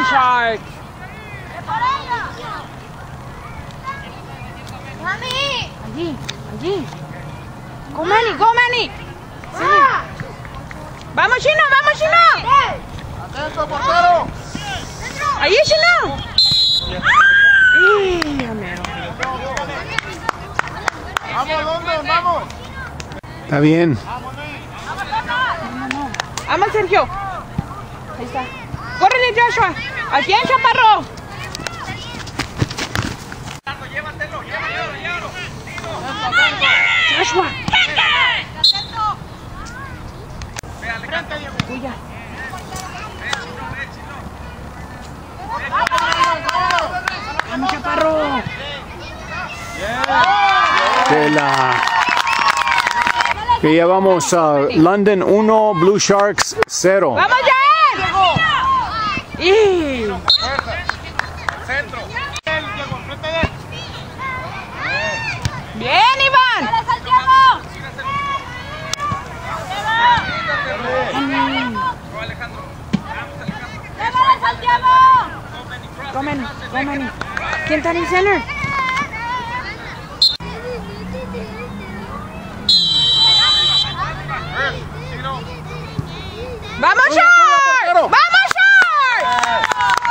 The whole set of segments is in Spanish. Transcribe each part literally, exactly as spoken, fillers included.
Sharks. Mami. Allí, allí. Go Manny, go Manny. Sí. Vamos Chino, vamos Chino. Atento, portero. Ahí Chino. Y, amigo. Vamos, London, vamos. Está bien. Vamos Sergio. Ahí está. Córrele Joshua. Al pie Chaparro. Llévatelo, llévatelo, llévatelo. Joshua. Ve, Alejandro. Tuya. Vamos Chaparro. Que, la, que ya vamos a London uno, Blue Sharks cero. ¡Vamos, Yael! ¡Y! Centro. ¡Bien, Iván! ¡Dale, Santiago! Go, Alejandro. Vamos, Alejandro. ¡Dale, Santiago! Go, Manny, go, Manny. ¿Quién está en el center? ¡Vamos, Shark! ¡Vamos, Shark!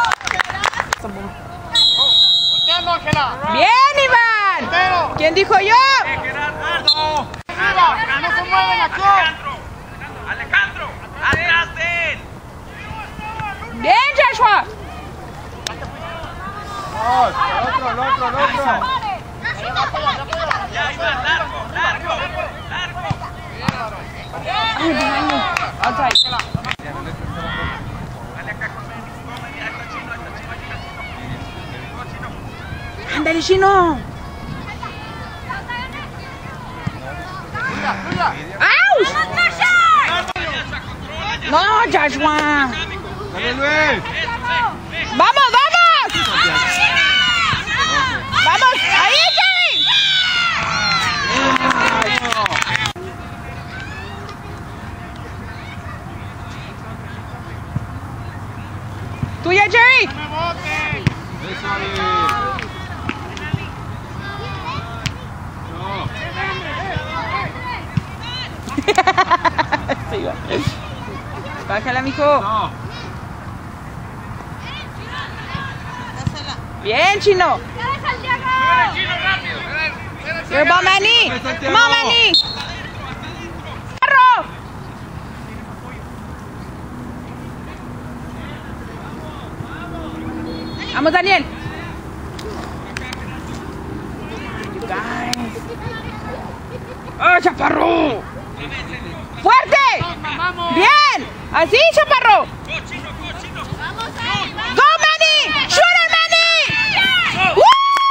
Volteando, Ángela. ¡Bien, Iván! ¿Quién dijo yo? Gerardo. Arriba, que no se mueven aquí. Alejandro. Alejandro. Atrás de él. ¡Bien, Joshua! Oh, el otro, el otro, el otro. Ya, Iván, largo, largo, largo. Ay, behind you. Outside. Dale acá con Manny. Go, Manny. Ahí está Chino, ahí está Chino, ahí está Chino. Go, Chino. ¡Ándale, Chino! ¡Auch! ¡No, Joshua! Dale, Luis. ¡Vamos, vamos! ¡Vamos! ¡Ahí, Jerry! ¡Tuya, Jerry! No me boten. Eso ahí. No. Sí, va. Bájala, mijo. No. Bien, Chino. ¡Dale, Santiago! Chino, rápido. Good ball, Manny. Come on, Manny. ¡Carro! Vamos, Daniel. You guys. ¡Oh, Chaparro! ¡Fuerte! ¡Bien! ¡Así, Chaparro! Go, Chino, go, Chino. ¡Go, Manny! ¡Shoot it, Manny! ¡Woo!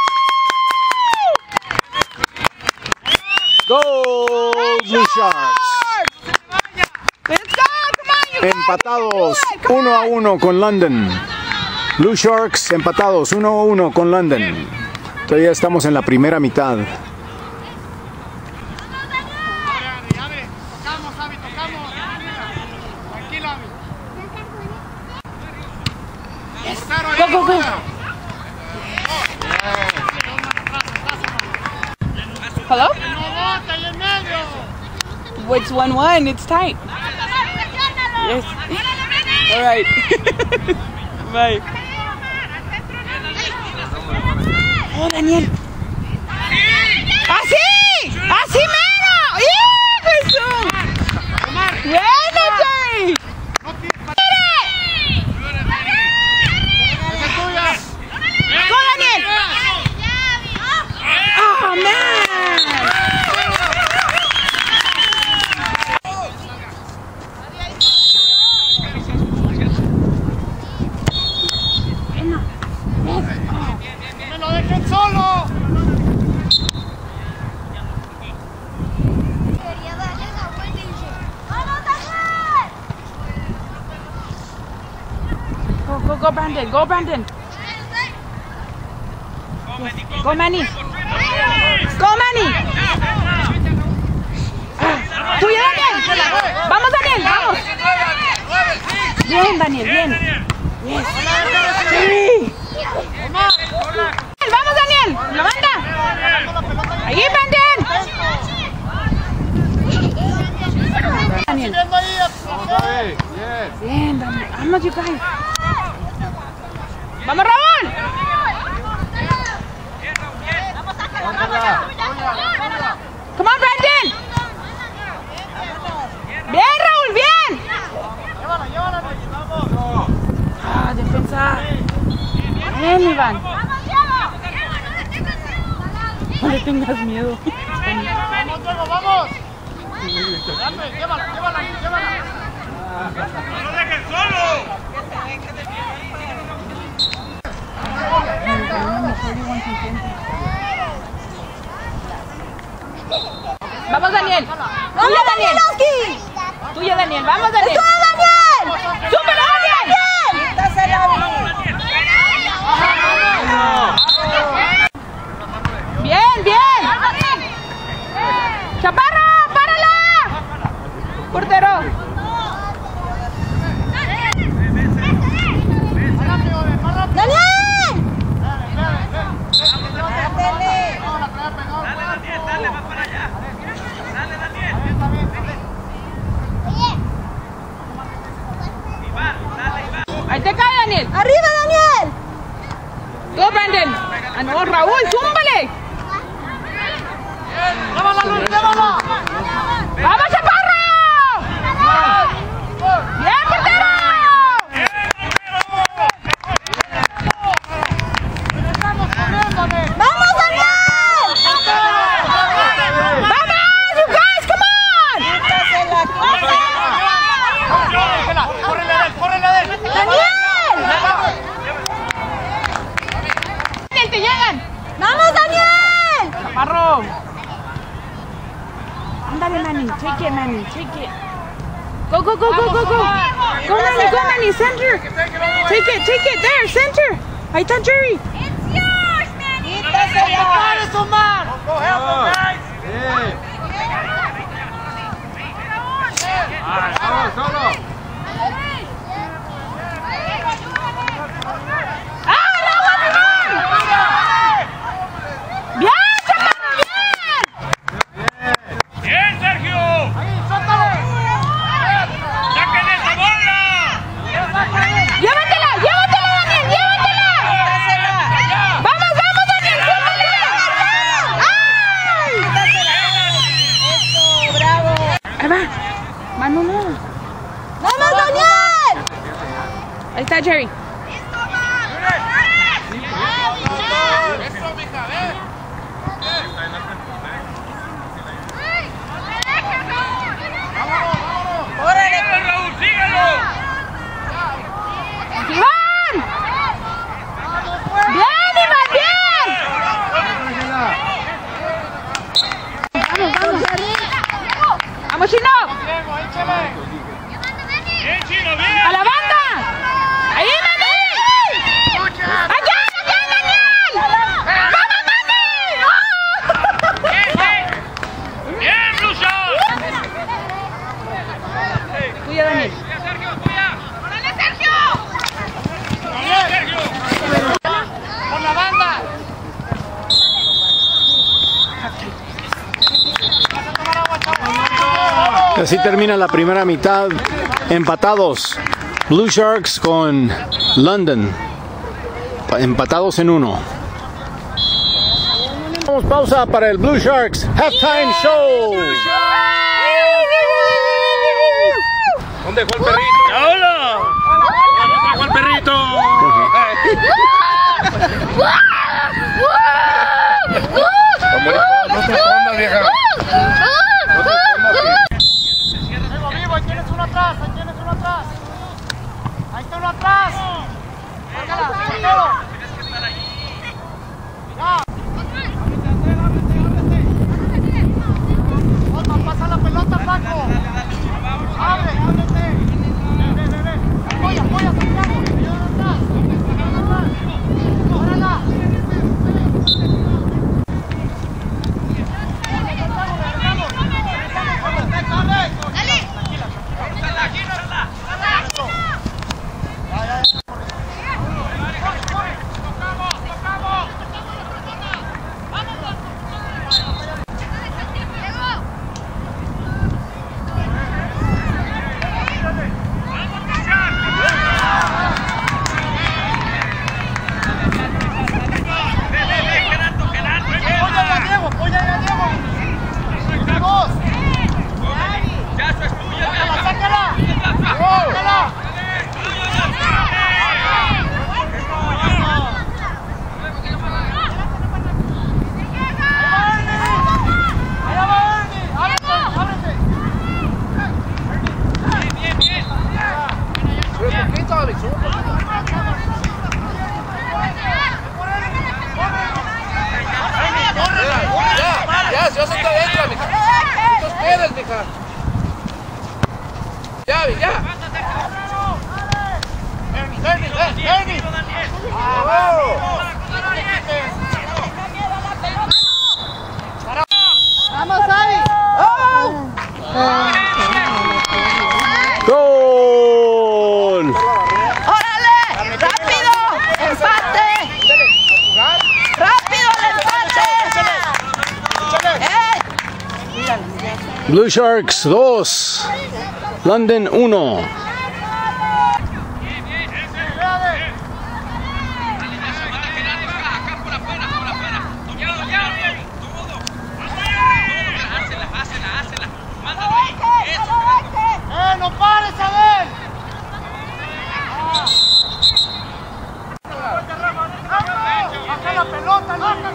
Go Blue Sharks. Let's go, come on, you Empatados guys. Come uno a on. uno con London. Blue Sharks empatados uno a uno con London. Todavía estamos en la primera mitad. Abre, abre. Tocamos, Avi, tocamos. Tranquilo, Avi. Go, go, go. Hello? No bota ahí en medio. It's one one. It's tight. Yes. All right. Bye. Oh, Daniel. ¡Así! ¡Así mero! ¡Yeah, Jesús! ¡Bueno, Jerry! No tires para ¡Mire! esa es tuya. ¡Go, Daniel! ¡Oh, man! No me lo dejen solo. Go, go, go, Brandon. Go, Brandon. Go, Manny. Go, Manny. Tuya, Daniel. Vamos, Daniel. Vamos. Bien, Daniel. Bien. Yes. Sí. Vamos, Daniel. Levanta. Ahí, Brandon. Daniel. Bien, Daniel. Vamos, you guys. Vamos, Raúl. Come on, Brandon. Bien, Raúl, bien. Ah, defensa. Bien, Iván. No le tengas miedo. Vamos, Diego, vamos. Dame, llévala, llévala, llévala. ¡No lo dejes solo! Vamos, Daniel. Tuya, Daniel. Tuya, Daniel. Vamos, Daniel. Daniel! ¡Súper, Daniel! Bien, bien. Chaparro, párala. Portero. ¡Daniel! Dale, Daniel, dale, va para allá. Dale, Daniel. Iván, dale, Iván. Ahí te cae, Daniel. ¡Arriba, Daniel! Go, Brandon. Ah, no, Raúl, zúmbale. ¡Llévala, Luis, llévala! ¡Vamos, Chaparro! ¡Bien, portero! ¡Vamos, Daniel! ¡Vamos, you guys, come on! ¡Córrele a él, córrele a él! ¡Daniel! ¡Daniel, te llegan! ¡Vamos, Daniel! Chaparro. Ándale, Manny. Take it, Manny. Take it. Go, go, go, go, go, go. Go, Manny, go, Manny. Center. Take it, take it. There, center. Ahí está Jerry. It's yours, Manny! ¡Pares, Omar! ¡Go, help him, guys! ¡Ah, Raúl, Iván! ¡Bien, Chaparro, bien! ¡Bien, Sergio! ¡Ahí, suéltale! ¡Saquen esa bola! ¡Llévatela, llévatela, Daniel, llévatela! ¡Vamos, vamos, Daniel, súbele! ¡Ay! Ahí va. Mano, no. ¡Vamos, Daniel! Ahí está Jerry. ¡Eso, mija, ven! ¡Síguelo, Raúl, síguelo! ¡Iván! ¡Bien, Iván, bien! Vamos, vamos. ¡Vamos, Chino! Diego, échale. ¡Bien, Chino, bien! ¡A la banda! ¡Ahí, Manny! ¡Allá, allá, Daniel! ¡Vamos, Manny! ¡Bien, Blue Shot! Tuya, Daniel. ¡Tuya, Sergio, tuya! ¡Órale, Sergio! ¡Bien, Sergio! ¡Por la banda! ¡Vas a tomar agua, chavo! Así termina la primera mitad. Empatados. Blue Sharks con London. Pa- Empatados en uno. Vamos pausa para el Blue Sharks Halftime Show. ¿Dónde dejó el perrito? ¡Hola! ¿Dónde trajo el perrito? No te escondas, vieja. Diego, vivo, ahí tienes uno atrás, ahí tienes uno atrás. Ahí está uno atrás. Márcala, portero. Tienes que estar ahí. Ya. Osman, pasa la pelota, Paco. Abre, ábrete. Ve, ve, ve, ve. Apoya, apoya, Santiago. Ayúdame atrás. Ayúdame atrás. ¡Órala! mija. Ya, ya. Denny, Denny, Denny. Vamos, Javi. ¡Gol! ¡Órale! ¡Rápido! ¡Empate! ¡Rápido el empate! ¡Eh! Blue Sharks dos, London uno. ¡Eh, no pares, a ver! ¡Baja la pelota, Lucas!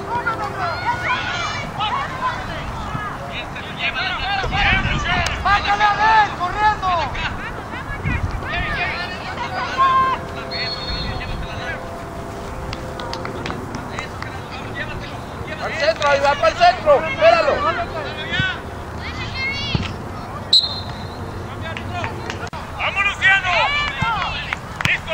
¡Bájale a ver, corriendo! ¡Al centro, ahí va para el centro! ¡Espéralo! ¡Vamos, Luciano! ¡Listo!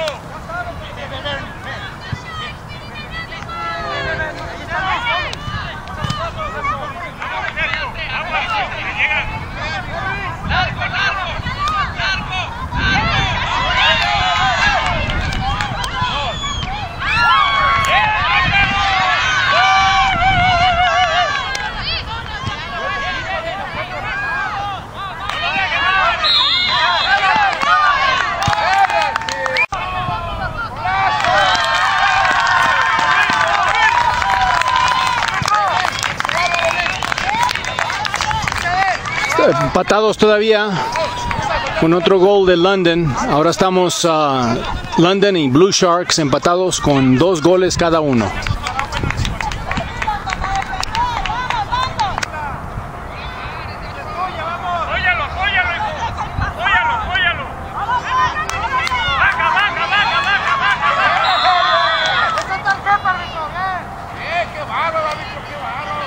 ¡Largo, largo! ¡Largo! Empatados todavía con otro gol de London. Ahora estamos uh, London y Blue Sharks empatados con dos goles cada uno. ¡Apóyalo, apóyalo, hijo! ¡Apóyalo, apóyalo! ¡Baja, baja, baja, baja, baja! ¡Esa tarjeta, Rico! ¡Eh, qué bárbaro, Rico, qué bárbaro!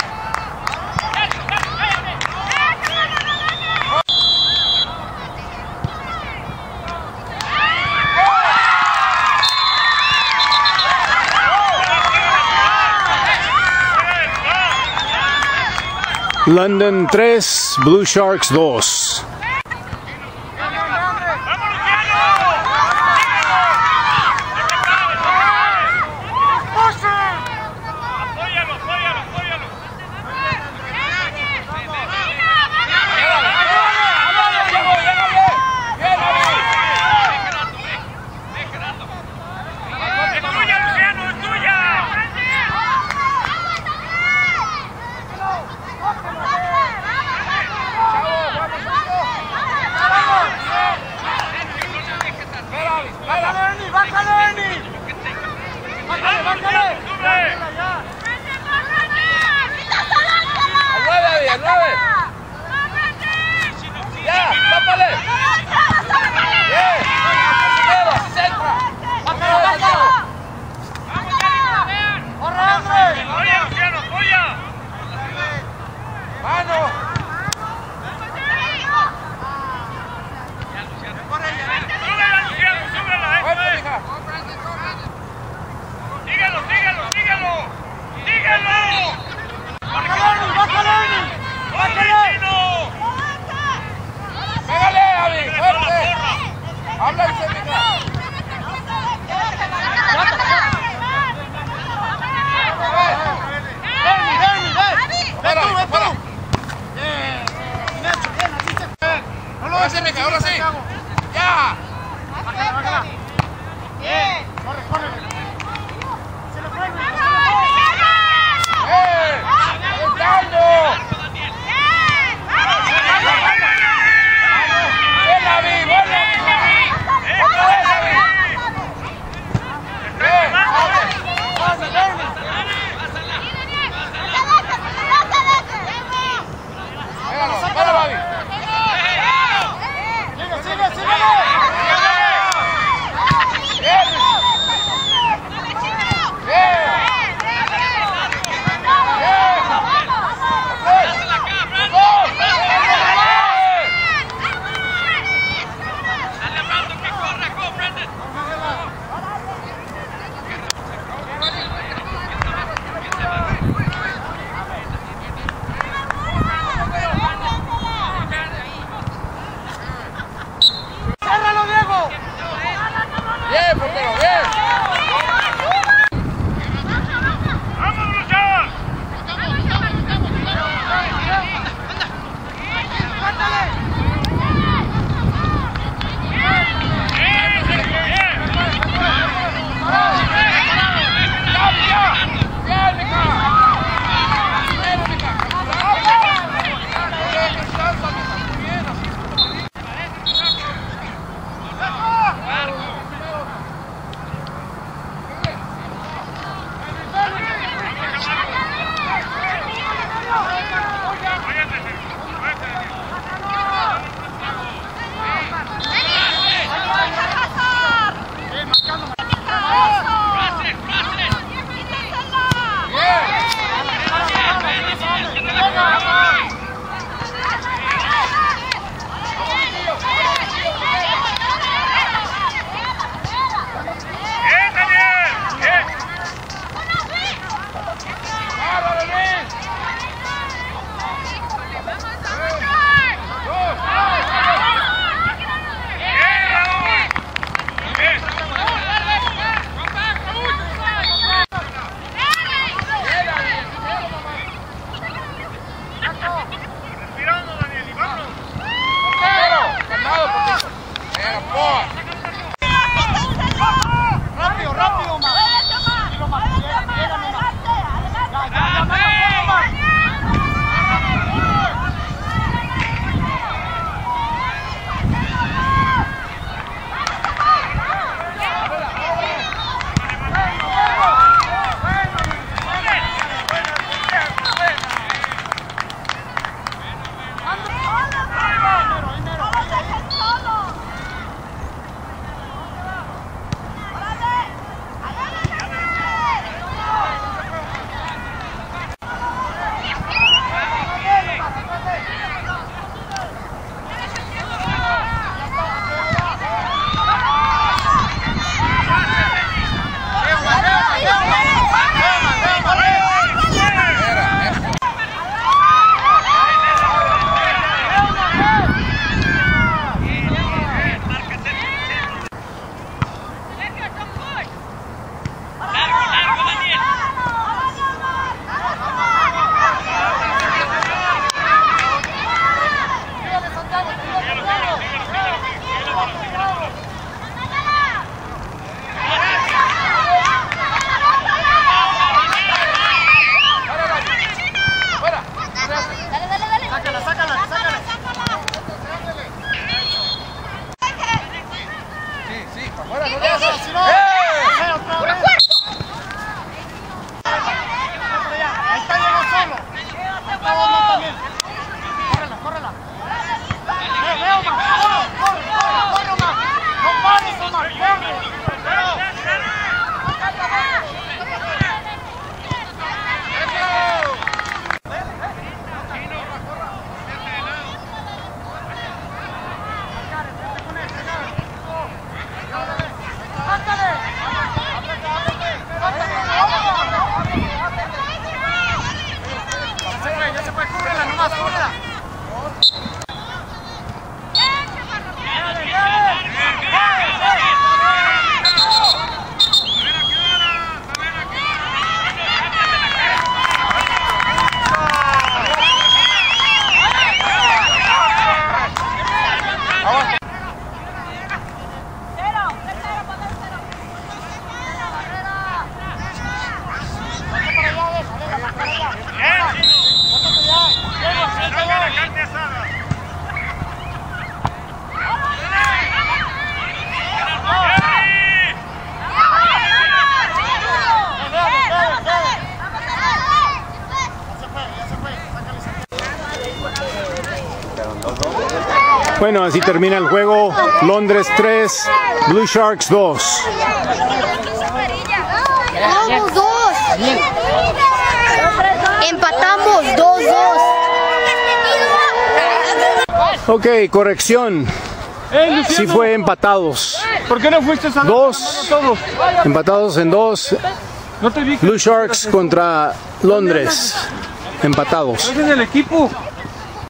London tres, Blue Sharks dos. ¡Apóyalo, apóyalo, apóyalo! ¡Es tuya, Luciano, es tuya! ¡Bájale, Ernie! ¡Bájale, Ernie! ¡Bájale, bájale! ¡Al nueve, al nueve! ¡Ya! ¡Tápale! ¡Bien! ¡Primero! ¡Así se entra! ¡Bájale, bájale! ¡Corre, Andre! ¡Apoya, Luciano, apoya! ¡Mano! ¡Súbela, Luciano, súbela! ¡Eso ¡Fuerte, es! mija! ¡Síguelo, síguelo, síguelo! ¡Síguelo! ¡Bájale, Ernie! ¡Bájale, Ernie! ¡Corre, ¡Bájale! Chino! ¡Pégale, Abby! ¡Fuerte! ¡Háblense, mija! ¡Ernie, Ernie, ven! ¡Ven tú, ven tú! Ahora sí, mija, ahora sí. ¡Ya! ¡Bájala, bájala! ¡Bien! ¡Corre, corre! ¡Se le fue! ¡Eh! ¡El daño! ¡Ven, Abby! ¡Ven, ¡otra vez, Abby! ¡Eh! ¡Pásale, Ernie! Pégalo, pégalo, Abby. Sigue, sigue, Bueno, así termina el juego. Londres tres, Blue Sharks dos. Vamos dos. Empatamos dos dos. Ok, corrección. Sí fue empatados. ¿Por qué no fuiste a Dos. todos? Empatados en dos. No te vi que Blue Sharks contra Londres. Empatados. es el equipo.